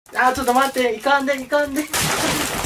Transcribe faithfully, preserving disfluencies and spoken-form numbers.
あー、ちょっと待って、いかんで、いかんで。